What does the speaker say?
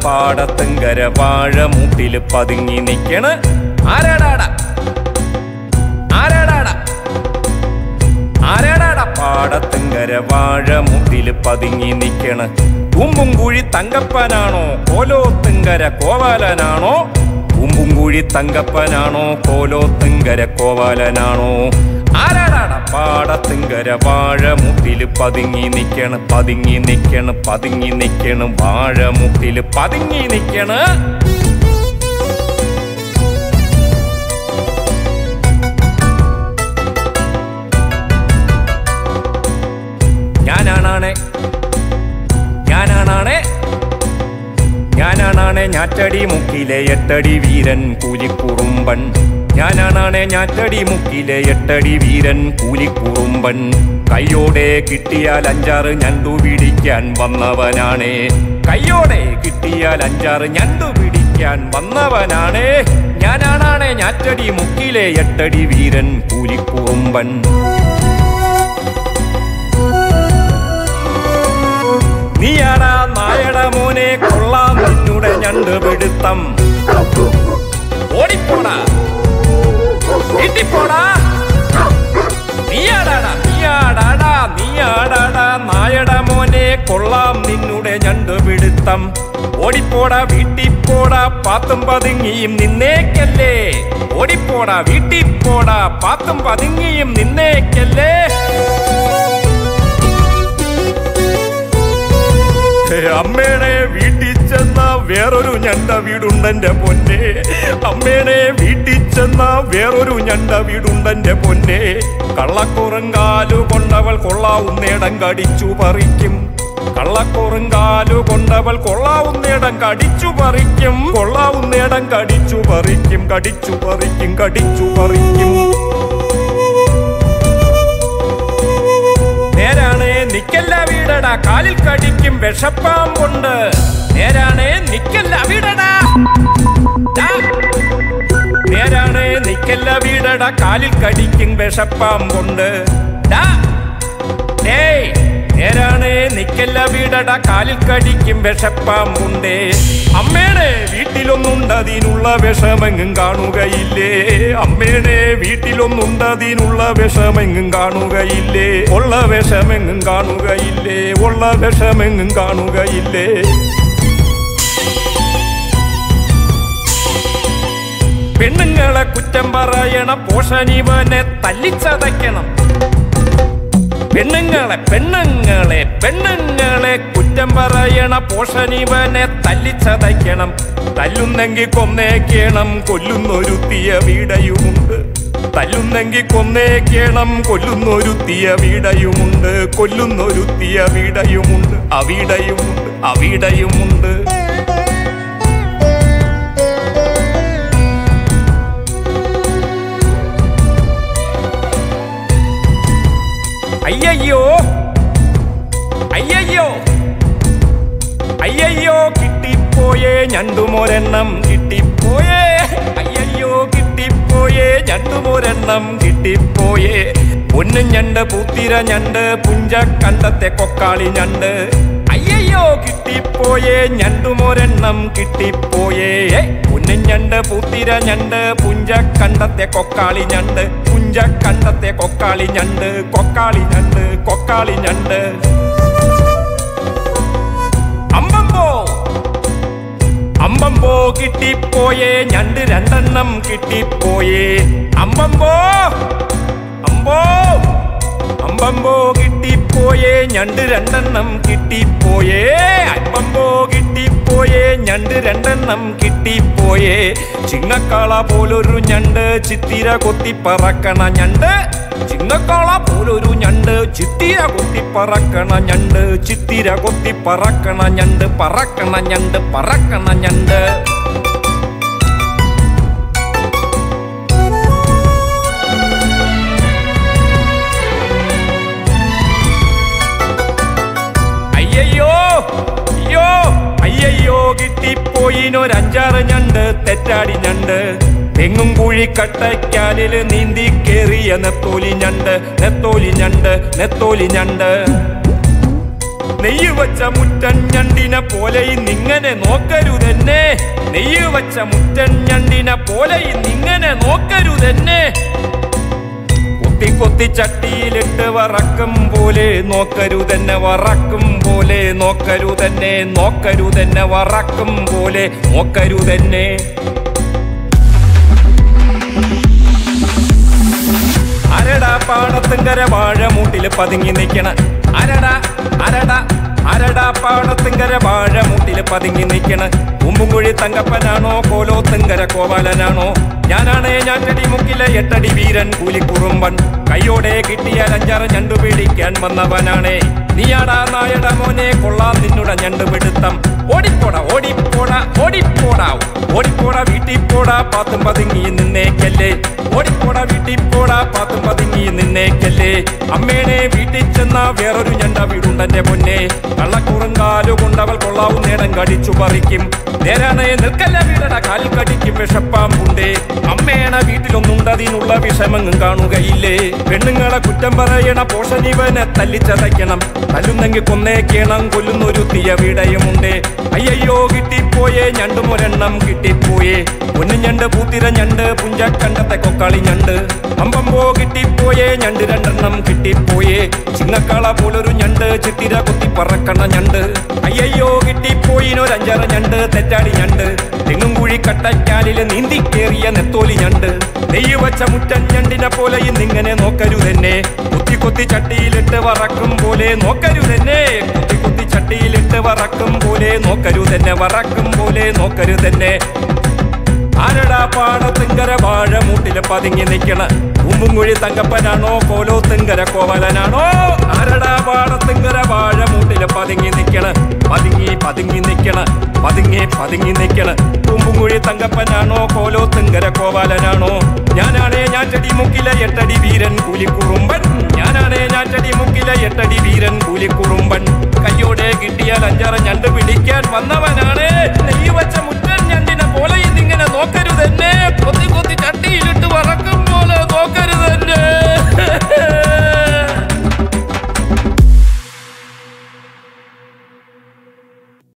പാടത്തുങ്കര വാഴമൂട്ടില് പതുങ്ങി നിക്കണ് ആരാടാടാ ആരാടാടാ ആരാടാടാ പാടത്തുങ്കര വാഴമൂട്ടില് പതുങ്ങി നിക്കണ് ഉമ്പുംകുഴി തങ്കപ്പനാണോ കോലോത്തുങ്കര കോവാലനാണോ ഉമ്പുംകുഴി തങ്കപ്പനാണോ കോലോത്തുങ്കര കോവാലനാണോ ആരാടാടാ പാടത്തുങ്കര വാഴമൂട്ടില് പതുങ്ങി നിക്കണ് പതുങ്ങി നിക്കണ് പതുങ്ങി നിക്കണ് വാഴമൂട്ടില് പതുങ്ങി നിക്കണ് ഞാനാണാണേ ഞാറ്റടി മുക്കിലെ 8 അടി വീരൻ കൂലിക്കുറുമ്പൻ ഞാനാണാണേ ഞാറ്റടി മുക്കിലെ 8 അടി വീരൻ കൂലിക്കുറുമ്പൻ കയ്യോടെ കിട്ടിയാൽ 5-6 ഞണ്ടു പിടിക്കാൻ വന്നവനാണേ കയ്യോടെ കിട്ടിയാൽ 5-6 ഞണ്ടു പിടിക്കാൻ വന്നവനാണേ ഞാനാണാണേ ഞാറ്റടി മുക്കിലെ 8 അടി വീരൻ കൂലിക്കുറുമ്പൻ നീയാടാ നായട മോനെ കൊള്ളാം നിന്നുടെ ഞണ്ട് പിടുത്തം ഓടിപ്പോടാ ഇട്ടിപ്പോടാ നീയാടാടാ നായട മോനെ കൊള്ളാം നിന്നുടെ ഞണ്ട് പിടുത്തം ഓടിപ്പോടാ വീട്ടിപ്പോടാ പാത്തും പതുങ്ങിയും നിന്നേക്കല്ലേ ഓടിപ്പോടാ വീട്ടിപ്പോടാ പാത്തും പതുങ്ങിയും നിന്നേക്കല്ലേ അമ്മേടെ വീട്ടിൽ ചെന്ന വേറൊരു ഞണ്ട വീടുണ്ടെന്റെ പൊന്നെ അമ്മേടെ വീട്ടിൽ ചെന്ന വേറൊരു ഞണ്ട വീടുണ്ടെന്റെ പൊന്നെ കള്ളക്കുറങ്കാലു കൊണ്ടവൾ കൊള്ളാവുന്നേടം കടിച്ചു പറിക്കും കള്ളക്കുറങ്കാലു കൊണ്ടവൾ കൊള്ളാവുന്നേടം കടിച്ചു പറിക്കും കൊള്ളാവുന്നേടം കടിച്ചു പറിക്കും കടിച്ചു പറിക്കും കടിച്ചു പറിക്കും നേരാണേ നിക്കല്ല വീടടാ കാലിൽ കടിക്കും വിഷപ്പാമ്പുണ്ട് നേരാണേ നിക്കല്ല വീടടാ നേരാണേ നിക്കല്ല വീടടാ കാലിൽ കടിക്കും വിഷപ്പാമ്പുണ്ട് നേരാണേ നിക്കല്ല വീടടാ കാലിൽ കടിക്കും വിഷപ്പാമ്പുണ്ടേ അമ്മേടെ വീട്ടിലൊന്നുണ്ടതിനുള്ള വിഷമെങ്ങും കാണുകയില്ലേ അമ്മേടെ വീട്ടിലൊന്നുണ്ടതിനുള്ള വിഷമെങ്ങും കാണുകയില്ലേ ഉള്ള വിഷമെങ്ങും കാണുകയില്ലേ ഉള്ള വിഷമെങ്ങും കാണുകയില്ലേ പെണ്ണുങ്ങളെ കുറ്റം പറയണ പോഷണിവനെ തല്ലിച്ചതയ്ക്കണം പെണ്ണുങ്ങളെ പെണ്ണുങ്ങളെ പെണ്ണുങ്ങളെ കുറ്റം പറയണ പോഷണിവനെ തല്ലിച്ചതയ്ക്കണം തല്ലുന്നെങ്കിൽ കൊന്നേക്കണം കൊല്ലുന്നൊരുത്തിയ വീടയുമുണ്ട് തല്ലുന്നെങ്കിൽ കൊന്നേക്കണം കൊല്ലുന്നൊരുത്തിയ വീടയുമുണ്ട് കൊല്ലുന്നൊരുത്തിയ വീടയുമുണ്ട് അവിടയുമുണ്ട് അവിടയുമുണ്ട് അയ്യയ്യോ അയ്യയ്യോ അയ്യയ്യോ കിട്ടിപ്പോയേ ഞണ്ടുമൊരെണ്ണം കിട്ടിപ്പോയേ അയ്യയ്യോ കിട്ടിപ്പോയേ ഞണ്ടുമൊരെണ്ണം കിട്ടിപ്പോയേ പൊന്നും ഞണ്ട് പൂത്തിര ഞണ്ട് പുഞ്ചക്കണ്ടത്തെ കൊക്കാളി ഞണ്ട് അയ്യയ്യോ കിട്ടിപ്പോയേ ഞണ്ടുമൊരെണ്ണം കിട്ടിപ്പോയേ പൊന്നും ഞണ്ട് പൂത്തിര ഞണ്ട് പുഞ്ചക്കണ്ടത്തെ കൊക്കാളി ഞണ്ട് പുഞ്ചക്കണ്ടത്തെ കൊക്കാളി ഞണ്ട് കൊക്കാളി ഞണ്ട് കൊക്കാളി ഞണ്ട് അമ്പമ്പോ അമ്പമ്പോ കിട്ടിപ്പോയേ ഞണ്ട് 2 എണ്ണം കിട്ടിപ്പോയേ അമ്പമ്പോ അമ്പോ അമ്പമ്പോ കിട്ടിപ്പോയേ ഞണ്ട് 2 എണ്ണം കിട്ടിപ്പോയേ അമ്പമ്പോ കിട്ടിപ്പോയേ ഞണ്ട് 2 എണ്ണം കിട്ടിപ്പോയേ ചിങ്ങക്കാള പോലൊരു ഞണ്ട് ചിത്തിര കൊത്തി പറക്കണ ഞണ്ട് ചിങ്ങക്കാള പോലൊരു ഞണ്ട് ചിത്തിര കൊത്തി പറക്കണ ഞണ്ട് ചിത്തിര കൊത്തി പറക്കണ ഞണ്ട് പറക്കണ ഞണ്ട് പറക്കണ ഞണ്ട് അയ്യയ്യോ അയ്യോ അയ്യയ്യോ കിട്ടിപ്പോയിനൊരു 5-6 ഞണ്ട് തെറ്റാടി ഞണ്ട് തെങ്ങും കുഴിക്കട്ടയ്ക്കാലില് നീന്തി കേറിയ നെത്തോലി ഞണ്ട് നെത്തോലി ഞണ്ട് നെത്തോലി ഞണ്ട് നെയ്യ് വച്ച മുറ്റൻ ഞണ്ടിനെ പോലെ ഇന്നിങ്ങനെ നോക്കരുതെന്നെ നെയ്യ് വച്ച മുറ്റൻ ഞണ്ടിനെ പോലെ ഇന്നിങ്ങനെ നോക്കരുതെന്നെ കൊത്തി കൊത്തി ചട്ടിയിലിട്ട് വറക്കും പോലെ നോക്കരുതെന്നെ വറക്കും പോലെ നോക്കരുതെന്നെ നോക്കരുതെന്നെ വറക്കും പോലെ നോക്കരുതെന്നെ അരടാ പാടത്തിങ്കര വാഴമൂട്ടില് പതുങ്ങി നിൽക്കണ അരടാ പാടത്തിങ്കര വാഴമൂട്ടില് പതുങ്ങി നിൽക്കണ ഉമ്പുംകുഴി തങ്കപ്പനാണോ കോലോത്തിങ്കര കോവാലനാണോ ഞാനാണേ ഞാറ്റടി മുക്കിലെ 8 അടി വീരൻ കൂലിക്കുറുമ്പൻ കയ്യോടെ കിട്ടിയാൽ 5-6 ഞണ്ടു പിടിക്കാൻ വന്നവനാണേ നീയാടാ നായട മോനെ കൊള്ളാം നിന്നുട ഞണ്ടു പിടുത്തം ഓടിപ്പോടാ ഓടിപ്പോടാ ഓടിപ്പോടാ ഓടിപ്പോടാ വീട്ടിൽ പോടാ പാത്തും പതുങ്ങി നിന്നേക്കല്ലേ ഓടിപ്പോടാ വീട്ടിൽ പോടാ പാത്തും പതുങ്ങി നിന്നേക്കല്ലേ അമ്മേനെ വീട്ടിൽ ചെന്ന വേറൊരു ഞണ്ട വീടുണ്ടെന്റെ പൊന്നെ കള്ളക്കുറുങ്കാലു കൊണ്ടവൾ കൊള്ളാവും നേടം കടിച്ചു പറിക്കും നേരാണേ നിൽക്കല്ല വീടട കാലിൽ കടിക്കും വിഷപ്പാമ്പുണ്ടേ അമ്മേണ വീട്ടിലൊന്നുണ്ടതിനുള്ള വിഷമങ്ങും കാണുകയില്ലേ പെണ്ണുങ്ങളെ കുറ്റം പറയണ പോഷനിവനെ തല്ലിച്ചതയ്ക്കണം തല്ലുന്നെങ്കിൽ കൊന്നേക്കണം കൊല്ലുന്നൊരു തീയ വീടയുമുണ്ടേ അയ്യോ കിട്ടിപ്പോയേ ഞണ്ടുമൊരെണ്ണം കിട്ടിപ്പോയേ പൊന്നു ഞണ്ട് പൂത്തിര ഞണ്ട് പുഞ്ചക്കണ്ടത്തെ കൊക്കാളി ഞണ്ട് അമ്പമ്പോ കിട്ടിപ്പോയേ ഞണ്ട് 2 എണ്ണം കിട്ടിപ്പോയേ ചിങ്ങക്കള പോലൊരു ഞണ്ട് ചിത്തിര കുത്തി പറക്കണ ഞണ്ട് അയ്യോ കിട്ടിപ്പോയിനൊരു 5-6 ഞണ്ട് തെറ്റാടി ഞണ്ട് തെങ്ങും കുഴി കട്ടക്കാലില് നീന്തി കേറിയ നെത്തോലി ഞണ്ട് നെയ്യ് വച്ച മുറ്റൻ ഞണ്ടിനെ പോലെ ഇന്നിങ്ങനെ നോക്കരുതെന്നെ കുത്തി കുത്തി ചട്ടിയിലിട്ട് വറക്കും പോലെ നോക്കരുതെന്നെ കുത്തി കുത്തി ചട്ടിയിലിട്ട് വറക്കും പോലെ നോക്കരുതെന്നെ വറക്കും പോലെ നോക്കരുതെന്നെ അരടാ പാടത്തിങ്കര വാഴമൂട്ടില് പതുങ്ങി നിൽക്കണ ഉമ്പുംകുഴി തങ്കപ്പനാണോ കോലോത്തിങ്കര കോവലനാണോ അരടാ പാടത്തിങ്കര വാഴമൂട്ടില് പതുങ്ങി നിൽക്കണ പതുങ്ങി നിൽക്കണ പതുങ്ങി നിൽക്കണ ഉമ്പുംകുഴി തങ്കപ്പനാണോ കോലോത്തിങ്കര കോവലനാണോ